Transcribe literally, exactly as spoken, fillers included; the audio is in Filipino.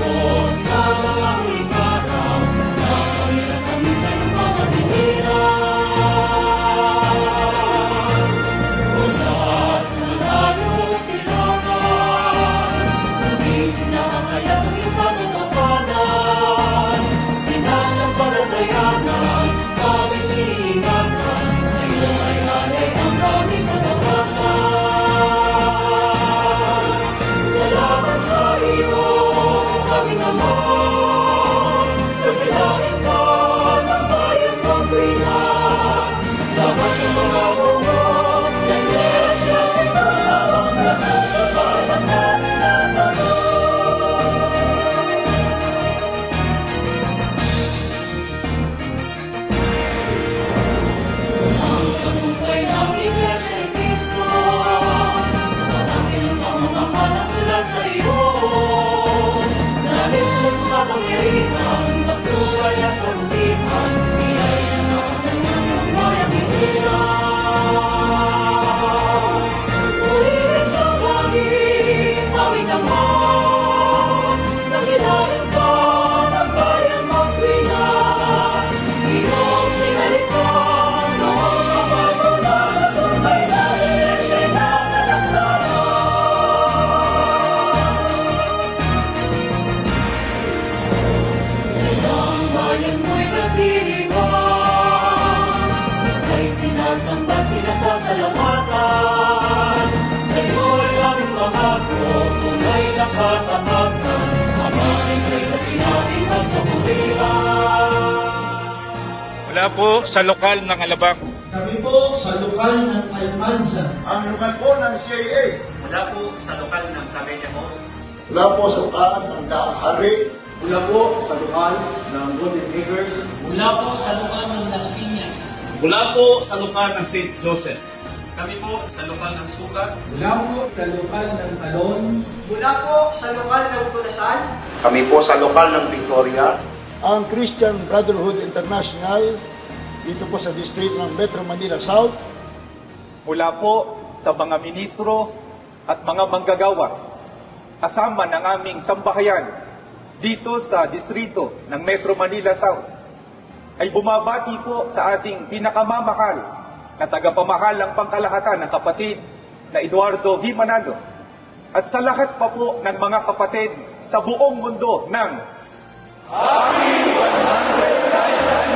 Sambat pinasasalamatan, sa'yo'y aming pangako, tunay na katapatan, amanin kay natin at kapulihan. Mula po sa lokal ng Alabang. Kami po sa lokal ng Almanza. Ang lokal po ng C I A. Mula po sa lokal ng Cabellamos. Mula po sa lokal ng Daang Hari. Mula po sa lokal ng Golden Acres. Mula po sa lokal ng Las Piñas. Mula po sa lokal ng Saint Joseph. Kami po sa lokal ng Sukat. Mula po sa lokal ng Talon. Mula po sa lokal ng Tunasan. Kami po sa lokal ng Victoria. Ang Christian Brotherhood International dito po sa district ng Metro Manila South. Mula po sa mga ministro at mga manggagawa, kasama ng aming sambahayan dito sa distrito ng Metro Manila South, ay bumabati po sa ating pinakamamahal na tagapamahalang pangkalahatan ng kapatid na Eduardo V. Manalo at sa lahat pa po ng mga kapatid sa buong mundo ng Happy one hundredth